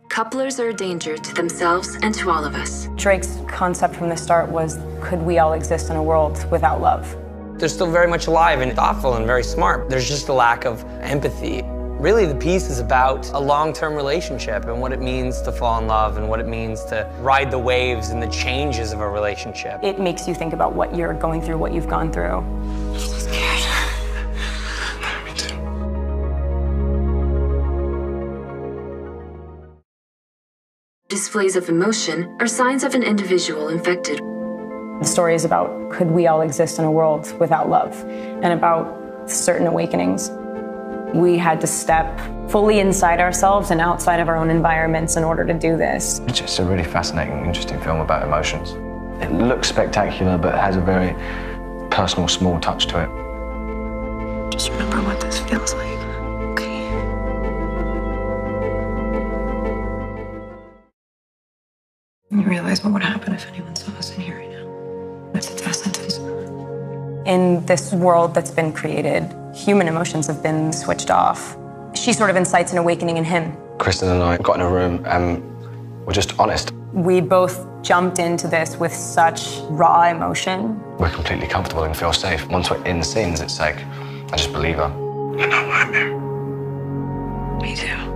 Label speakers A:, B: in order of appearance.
A: couplers are a danger to themselves and to all of us.
B: Drake's concept from the start was, could we all exist in a world without love?
C: They're still very much alive and thoughtful and very smart. There's just a lack of empathy. Really, the piece is about a long-term relationship and what it means to fall in love and what it means to ride the waves and the changes of a relationship.
B: It makes you think about what you're going through, what you've gone through.
D: I'm so scared. Me too.
A: Displays of emotion are signs of an individual infected.
B: The story is about, could we all exist in a world without love? And about certain awakenings. We had to step fully inside ourselves and outside of our own environments in order to do this.
E: It's just a really fascinating, interesting film about emotions. It looks spectacular, but has a very personal, small touch to it.
D: Just remember what this feels like, okay? You realize what would happen if anyone saw us in here right now. It's a death sentence.
B: In this world that's been created, human emotions have been switched off. She sort of incites an awakening in him.
E: Kristen and I got in a room and were just honest.
B: We both jumped into this with such raw emotion.
E: We're completely comfortable and feel safe. Once we're in scenes, it's like, I just believe her.
D: I know I'm here. Me too.